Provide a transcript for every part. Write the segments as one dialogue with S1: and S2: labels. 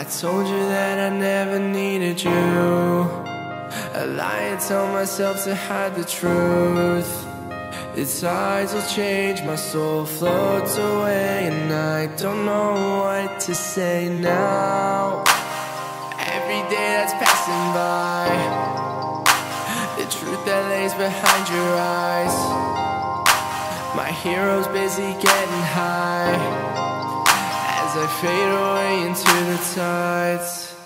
S1: I told you that I never needed you. A lie I tell myself to hide the truth. The tides will change, my soul floats away, and I don't know what to say now. Every day that's passing by, the truth that lays behind your eyes. My hero's busy getting high as I fade away into the tides.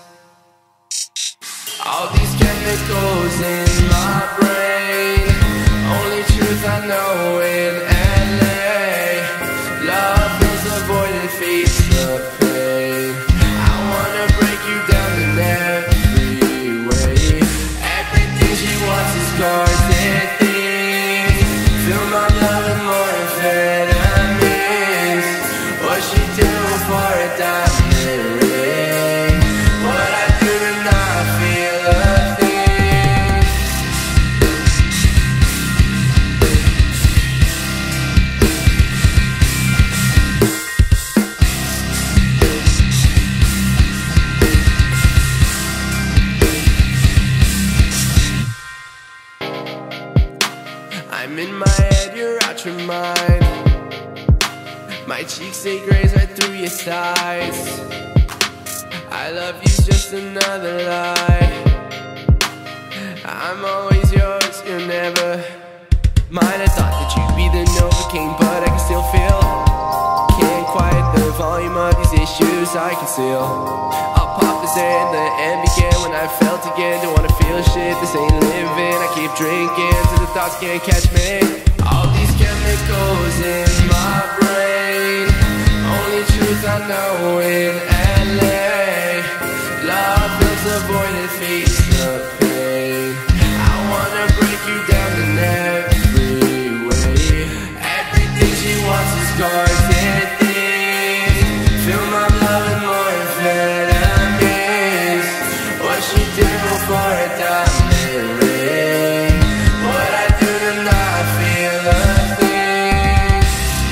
S1: All these chemicals in my brain, only truth I know in LA. Love fills the void and feeds the pain. I wanna break you down in every way. Everything she wants is cars and things. Fill my blood with more amphetamines. What she do for a diamond ring? What I do to not feel a thing. I'm in my head, you're out your mind. My cheeks say graze right through your thighs. I love you's just another lie. I'm always yours, you're never mine. I thought that you'd be the Nova King, but I can still feel. Can't quiet the volume of these issues I conceal. I'll pop this in, the end began when I felt again. Don't wanna feel shit, this ain't living. I keep drinking till the thoughts can't catch me. All these chemicals in my brain, only truth I know in LA. Love fills the void and feeds the pain. I wanna break you down in every way. Everything she wants is cars and things. Fill my blood with more amphetamines. What she do for a diamond ring? What I do to not feel a thing.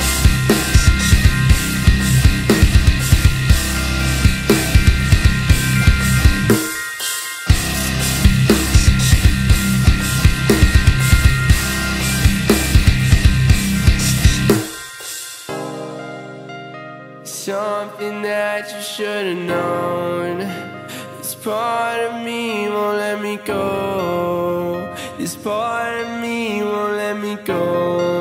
S1: Something that you should've known. This part of me won't let me go. This part of me won't let me go.